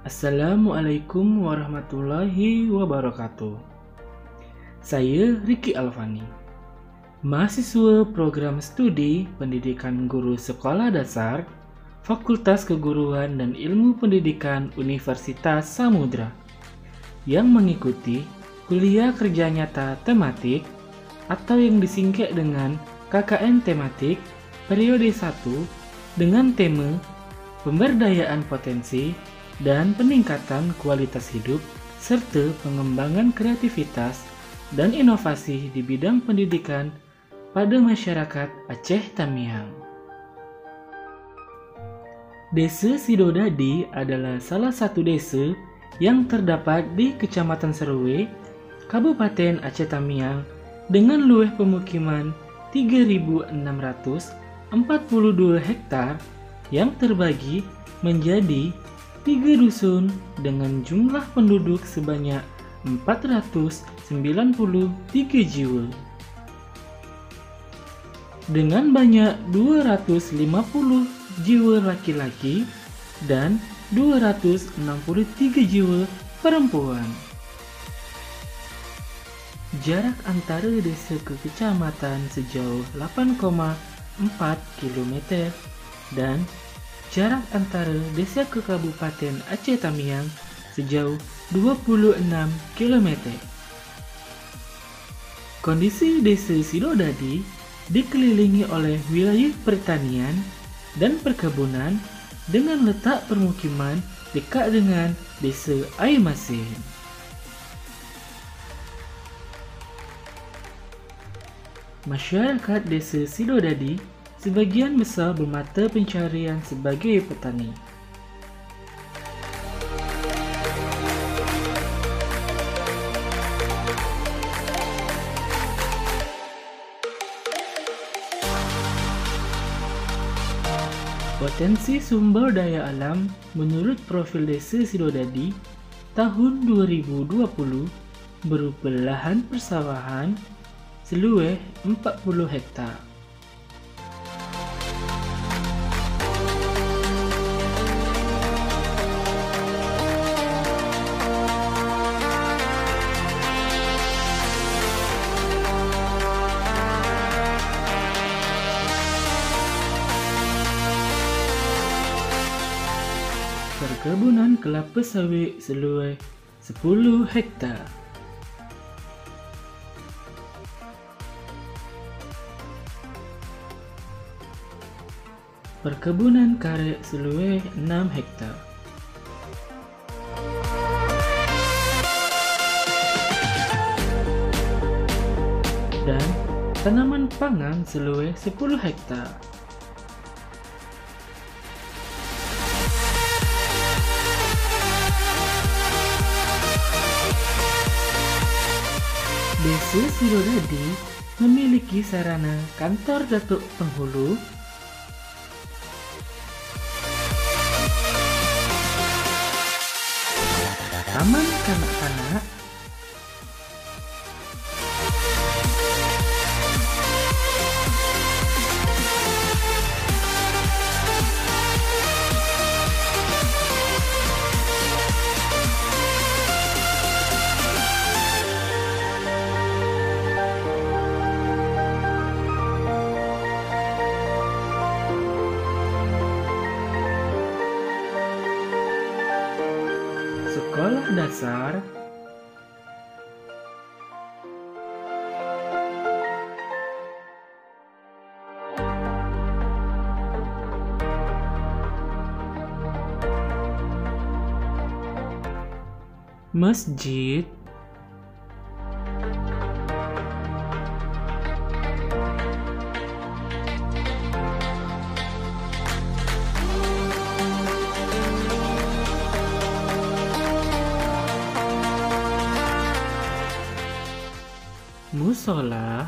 Assalamualaikum warahmatullahi wabarakatuh. Saya Riki Alfani, mahasiswa program studi pendidikan guru sekolah dasar, Fakultas Keguruan dan Ilmu Pendidikan Universitas Samudra, yang mengikuti kuliah kerja nyata tematik atau yang disingkat dengan KKN tematik periode 1 dengan tema pemberdayaan potensi dan peningkatan kualitas hidup, serta pengembangan kreativitas dan inovasi di bidang pendidikan pada masyarakat Aceh Tamiang. Desa Sidodadi adalah salah satu desa yang terdapat di Kecamatan Seruwe, Kabupaten Aceh Tamiang dengan luas pemukiman 3.642 hektar yang terbagi menjadi 3 dusun dengan jumlah penduduk sebanyak 493 jiwa. Dengan banyak 250 jiwa laki-laki dan 263 jiwa perempuan. Jarak antara desa ke kecamatan sejauh 8,4 km dan jarak antara desa ke Kabupaten Aceh Tamiang sejauh 26 km. Kondisi desa Sidodadi dikelilingi oleh wilayah pertanian dan perkebunan dengan letak permukiman dekat dengan desa Air Masin. Masyarakat desa Sidodadi sebagian besar bermata pencaharian sebagai petani. Potensi sumber daya alam menurut profil desa Sidodadi tahun 2020 berupa lahan persawahan seluas 40 hektar. Perkebunan kelapa sawit seluas 10 hektar. Perkebunan karet seluas 6 hektar. Dan tanaman pangan seluas 10 hektar. Desa Sidodadi memiliki sarana kantor Datuk Penghulu, taman kanak-kanak, sekolah dasar, masjid, musola,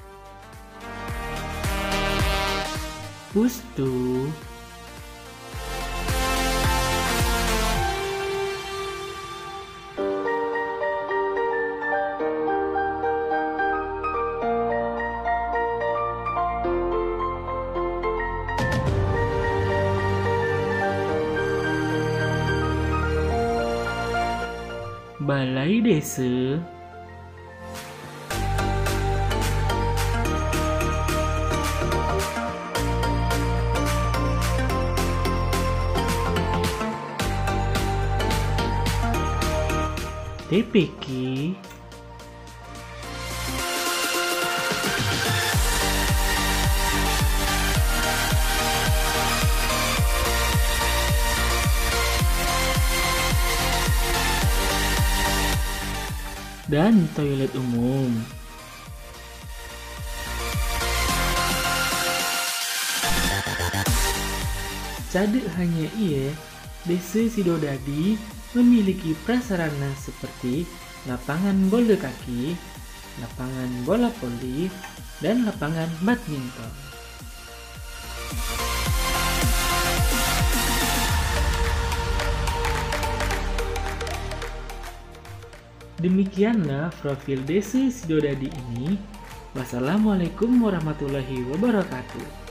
pustu, Balai Desa. TPQ. Dan toilet umum. Cade hanya ia, Desa Sidodadi memiliki prasarana seperti lapangan bola kaki, lapangan bola voli, dan lapangan badminton. Demikianlah profil Desa Sidodadi ini. Wassalamualaikum warahmatullahi wabarakatuh.